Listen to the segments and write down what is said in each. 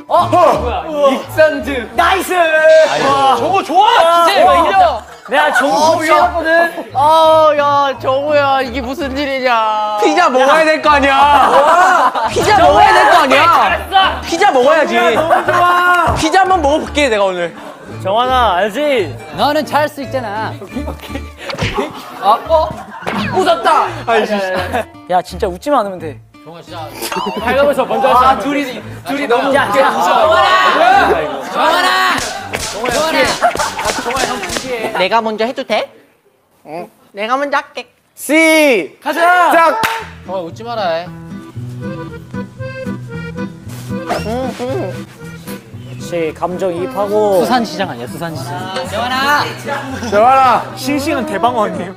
뭐야? 익산즈. 나이스. 정우 좋아. 진짜 이거 인정. 내가 정우 고치였거든. 야 정우야 이게 무슨 일이냐? 피자 먹어야 될 거 아니야. 피자 먹어야 될 거 아니야. 잘했어. 피자 먹어야지. 너무 좋아. 피자 한번 먹어볼게 내가 오늘. 정환아 알지? 너는 잘할 수 있잖아. 웃었다. 야 진짜 웃지만 않으면 돼. 정아 진짜. 발가면서 먼저 아 둘이 너무 야 정아라. 내가 먼저 해도 돼? 응. 내가 먼저 할게. 씨 가자. 짝. 정아 웃지 마라. 그렇지 감정이입하고. 수산시장 아니야 수산시장. 정환아 싱싱은 대방어님.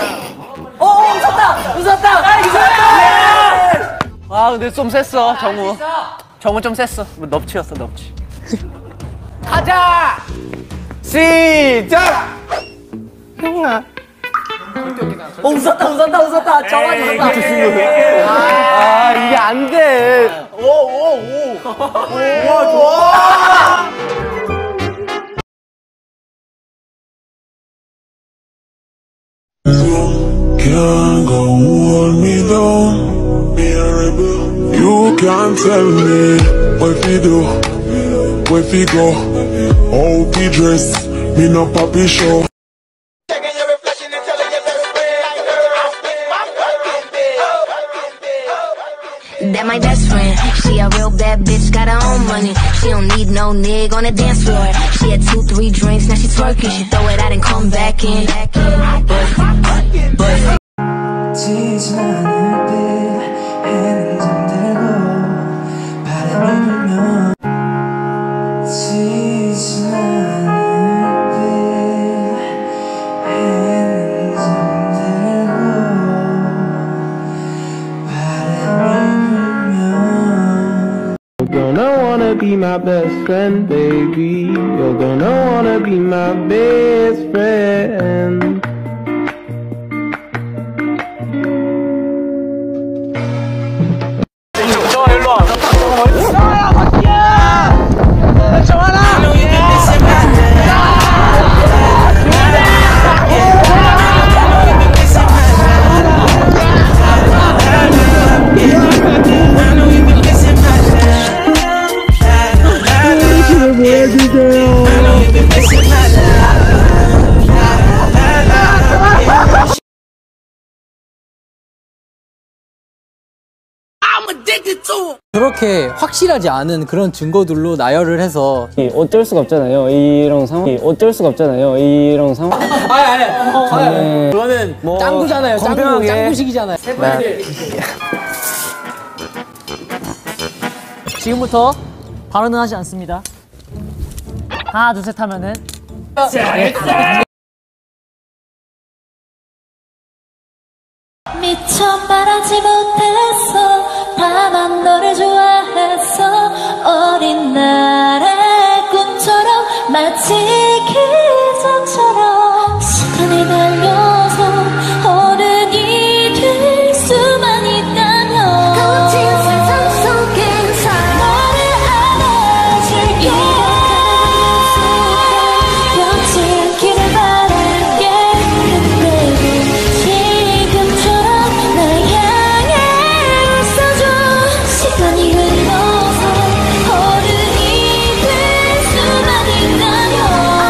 웃었다. 아 근데 좀 셌어 정우. 정우 좀 셌어. 뭐 넙치였어 넙치. 가자. 시작. 형아. 웃었다. 정환이 웃었다. 아 이게 안 돼. 와 좋아. Can't go hold me down, be a rebel. You can't tell me what we do, where we go, how we dress. Me no papi show. That my best friend. She a real bad bitch, got her own money. She don't need no nigga on the dance floor. She had 2-3 drinks, now she twerking. She throw it out and come back in. But 지진 않을 듯 해는 잠들고 바람이 불면 지진 않을 듯 해는 잠들고 바람이 불면 You're gonna wanna be my best friend, baby. You're gonna wanna be my best friend. 그렇게 확실하지 않은 그런 증거들로 나열을 해서 어쩔 수가 없잖아요. 이런 상황. 어쩔 수가 없잖아요. 이런 상황. 그거는 뭐 짱구잖아요. 짱구식이잖아요. 지금부터 발언은 하지 않습니다. 하나 둘 셋 하면은. 미처 말하지 못했어. 다만 너를 좋아했어. 어린 날의 꿈처럼 마치 기적처럼 시간이 달려서 어른이 될 수만 있다면 거친 세상 속에서 너를 안아줄게. 변치 않기를 바랄게. 그대로 지금처럼 날 향해 웃어줘. 시간이 흘러서 어른이 될 수만 있다면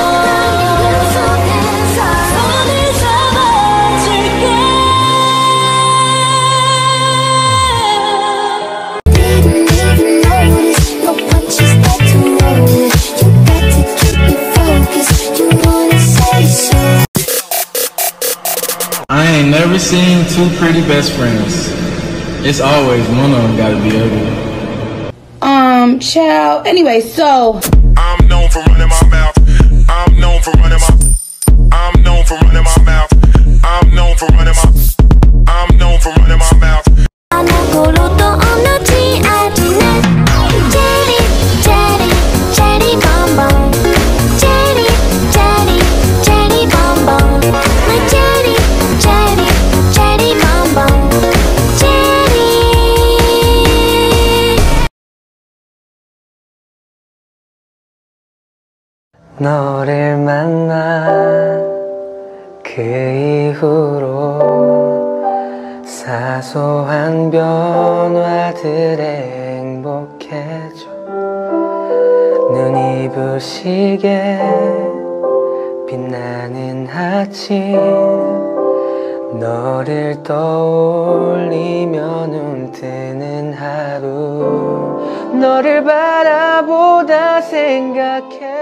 손을 잡아줄게. Didn't even notice your punches start to roll. You got to keep your focus. You wanna say so. I ain't never seen two pretty best friends. It's always one of them gotta be ugly. Child. Anyway, so I'm known for running my mouth. I'm known for running my. I'm known for running my mouth. I'm known for running my. I'm known for running my mouth. 너를 만나 그 이후로 사소한 변화들에 행복해져. 눈이 부시게 빛나는 아침 너를 떠올리며 눈 뜨는 하루 너를 바라보다 생각해.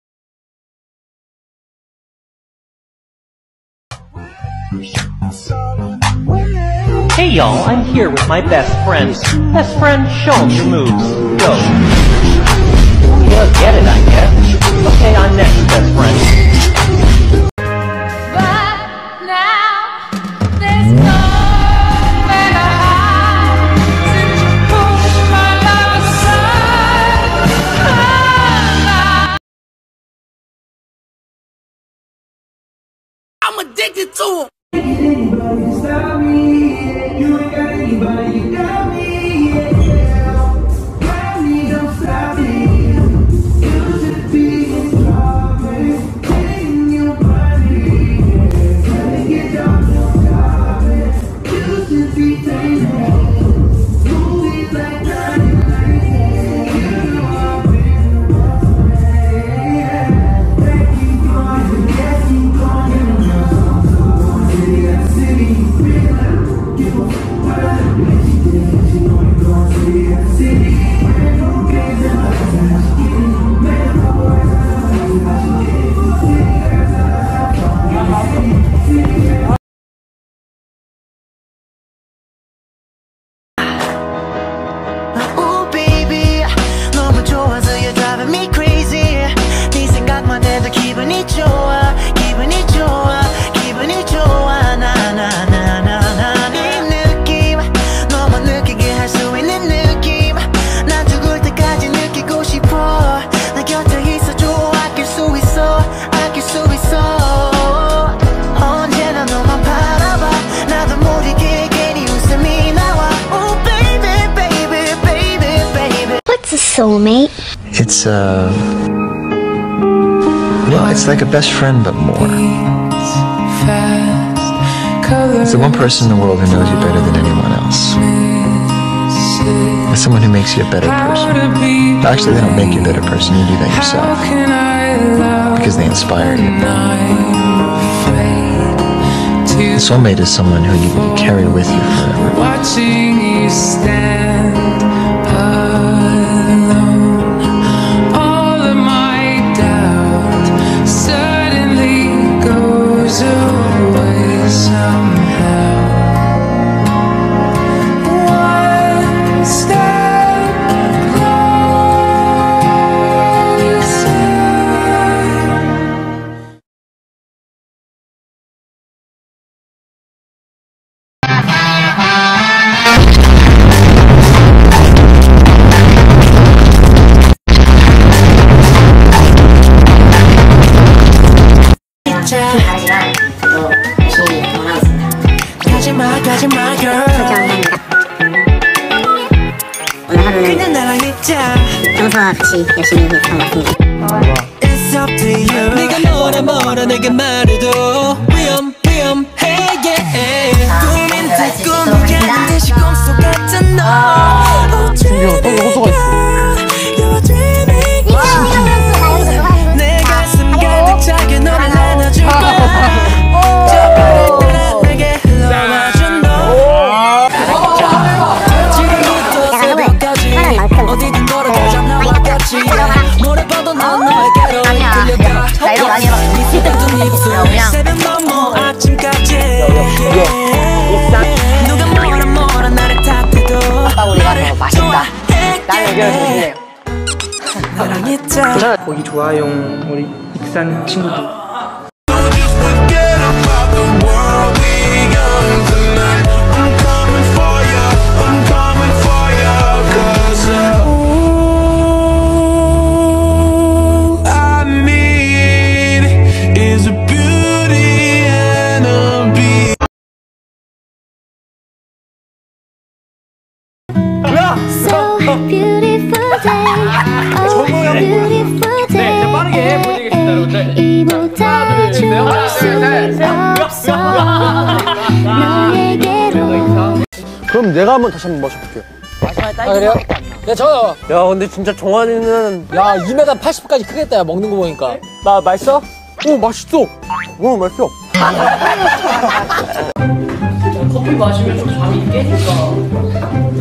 Hey y'all, I'm here with my best friend. Best friend, show him your moves. Go. Yeah, get it, I guess. Okay, I'm next, best friend. I'm addicted to him. Anybody stop me? You ain't got anybody, you got me. Got me, don't stop me. You should be in trouble. In your body. Gotta get down, don't stop it. You should be dangerous. Movies like that. You know I've been soulmate? It's well, it's like a best friend, but more. It's the one person in the world who knows you better than anyone else. It's someone who makes you a better person. Actually, they don't make you a better person, you do that yourself. Because they inspire you. A soulmate is someone who you carry with you forever. Watching you stand alone, all of my doubt suddenly goes away somehow. One step closer. 가지마 girl. 오늘 하루는 그냥 나랑 있자. 평소와 같이 열심히 했던 것 같습니다. It's up to you. 네가 뭐라 내게 말해도 위험해 yeah. 꿈인 듯 꿈이 아닌 듯이 꿈속 같은 너. 준비가 또 호소가 있어. You're dreaming. 내 가슴 가득 차게 너를 안아줄 거야. 저 별을 따라 내게 흘러와준 너. 지금부터 새벽까지 어디든 걸어가자 나와 같이. 노래 봐도 난 너에게로 끌려가. 나 이런 거 많이 해봤어. 새벽 넘어 아침까지. 누가 뭐라 나를 탓해도 아빠 우리가 더 맛있다. 난 의견을 드릴래요. 나랑 있자. 보기 좋아요 우리 익산 친구들. So beautiful day, oh beautiful day. 함께 보여드리겠습니다, 여러분들. 이보다 좋을 수 없어 너에게로. 그럼 내가 다시 한번 마셔볼게요. 아, 그래요? 야, 저요. 야, 근데 진짜 종환이는 야, 2m 80까지 크겠다, 야, 먹는 거 보니까. 나 맛있어? 오, 맛있어. 오, 맛있어. 커피 마시면 좀 잠이 깨니까.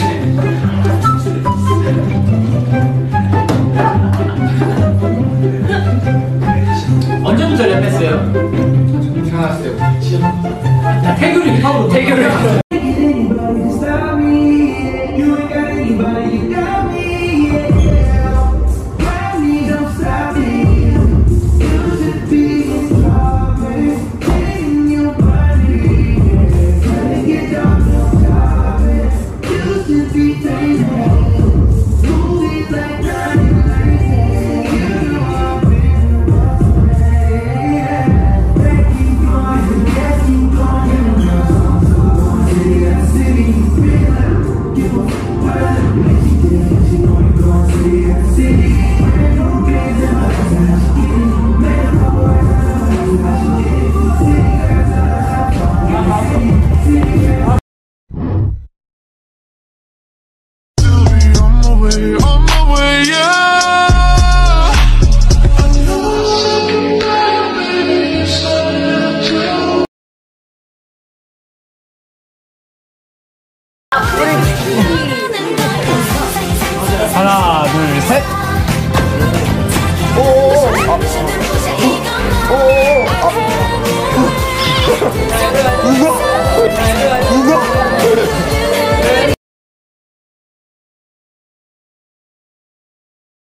언제부터 랩했어요? 태어났어요. 태교를 하고 태교를. Stop me, you ain't got anybody, you got me, yeah. Got me, don't stop me. You should be in getting your body, yeah. Trying to get down, don't stop it. You should be taking movies like Johnny Lane. You know I've been about yeah. They keep going, yeah, keep going. City, city. On my way, yeah. 하나, 둘, 셋. 오.